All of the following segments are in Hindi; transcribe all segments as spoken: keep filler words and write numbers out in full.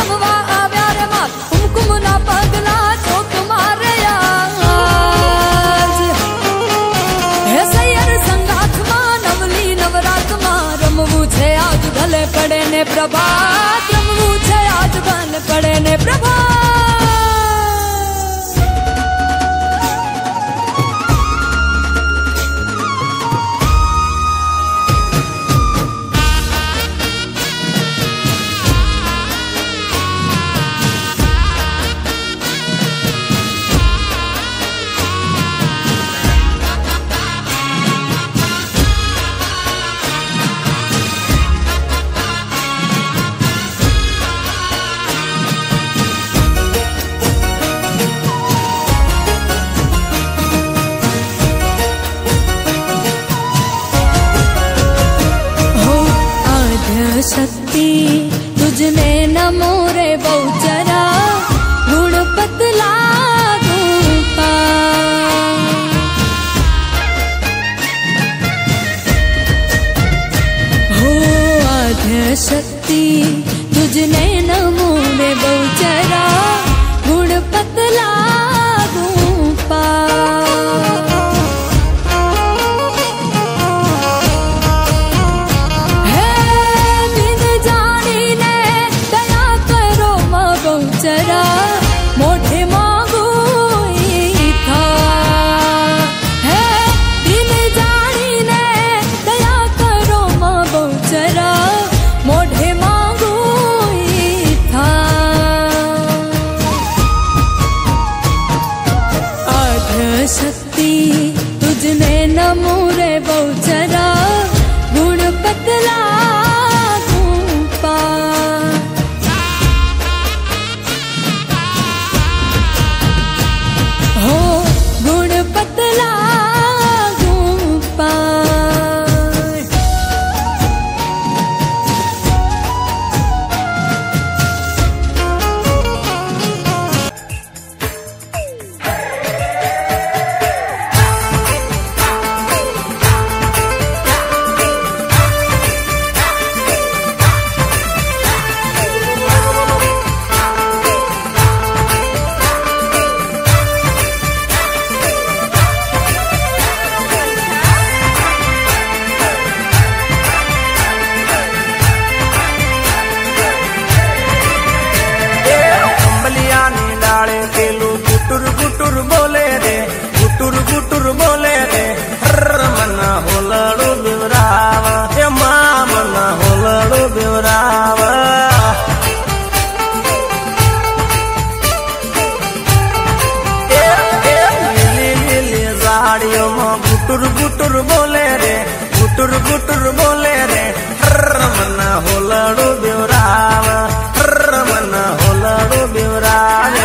रमवा आव्या रे मार कुमकुम ना पगला चोक मारे आज हे सैयर संगाथ मा नवली नवरात मा रमवू छे आज भले पड़े ने प्रभात रमवू छे आज भले पड़े ने प्रभात। शक्ति तुझने नमो रे बहुचरा गुण पतला रूपा हो आद्य शक्ति तुझने नमो रे बहुचरा गुण पतला रूपा मोठे मांगू था है दिन जानी ने दया करो माँ बहुचरा मोठे मांगू था आद्य शक्ति तुझने नमो रे बहुचरा गुण पतला गुटुर गुटुर बोले रे गुटुर गुटुर बोले रे हर मना होलड़ो बिवरावा ए मां मना होलड़ो बिवरावा ए ए लीली लीली साड़ियों में गुटुर गुटुर बोले रे गुटुर गुटुर बोले रे हर मना होलड़ो बिवरावा हर मना होलड़ो बिवरावे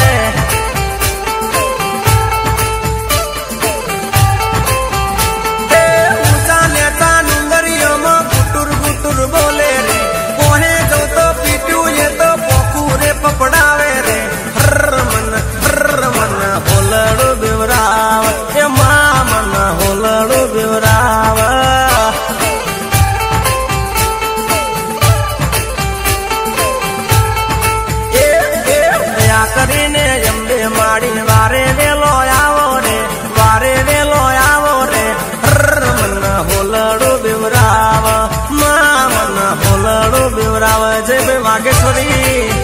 बोले रे कोहे जो तो पीटू ये तो पोखूरे पपड़ावे रे हर मन हर मन होलड़ो बिवराव ए मां मन होलड़ो बिवराव ए ए दया करीने जंबे माड़ी वारे वेलो आवो रे वारे वेलो आवो रे हर मन होलड़ो बिवराव होलड़ो बिवराव जय बागेश्वरी।